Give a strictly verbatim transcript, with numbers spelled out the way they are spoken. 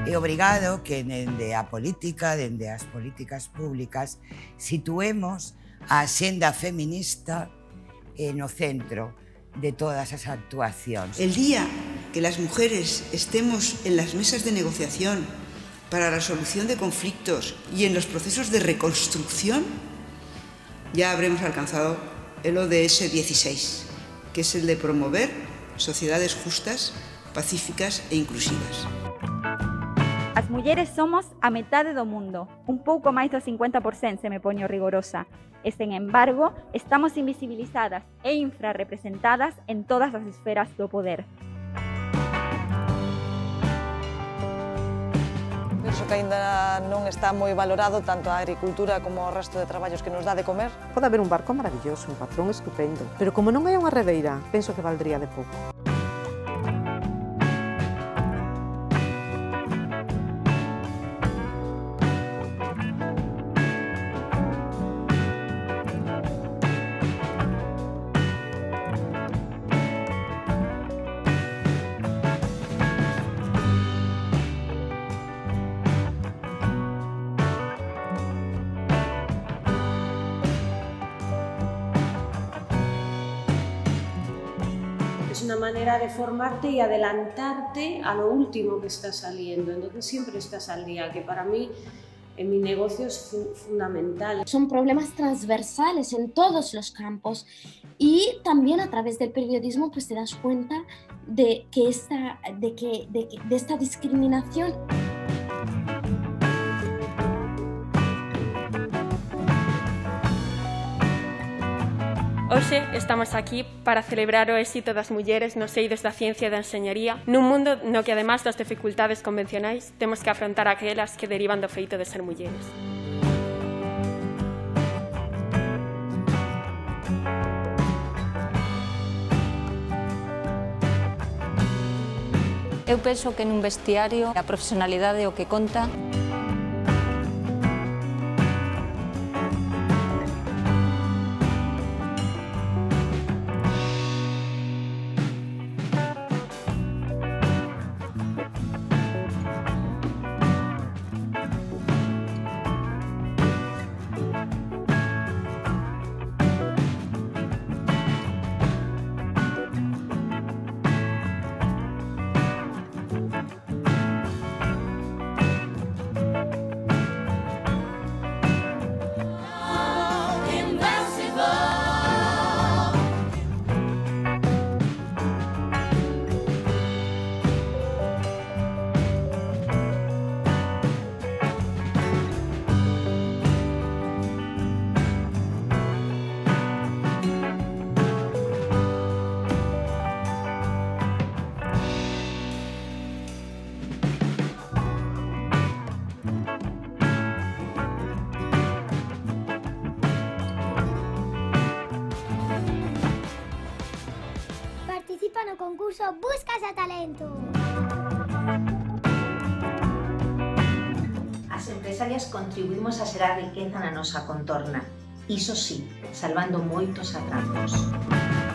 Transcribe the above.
É obrigado que dende a política, dende as políticas públicas, situemos a axenda feminista no centro de todas as actuacións. El día que las mujeres estemos en las mesas de negociación para la resolución de conflictos y en los procesos de reconstrucción, ya habremos alcanzado el O D S dieciséis, que es el de promover sociedades justas, pacíficas e inclusivas. As mulleres somos a metade do mundo, un pouco máis do cincuenta por cento se me poño rigorosa, e, sen embargo, estamos invisibilizadas e infrarrepresentadas en todas as esferas do poder. Penso que aínda non está moi valorado tanto a agricultura como o resto de traballos que nos dá de comer. Pode haber un barco maravilloso, un patrón estupendo, pero como non hai unha redeira, penso que valdría de pouco. Es una manera de formarte y adelantarte a lo último que está saliendo, entonces siempre estás al día, que para mí en mi negocio es fu fundamental. Son problemas transversales en todos los campos y también a través del periodismo pues te das cuenta de, que esta, de, que, de, de esta discriminación. Hoxe estamos aquí para celebrar o éxito das mulleres nos eidos da ciencia e da enxeñaría nun mundo no que, ademais das dificultades convencionais, temos que afrontar aquelas que derivan do feito de ser mulleres. Eu penso que nun vestiario a profesionalidade é o que conta. Participa no concurso Buscas a Talento. As empresarias contribuímos a ser a riqueza na nosa contorna, iso sí, salvando moitos atrasos.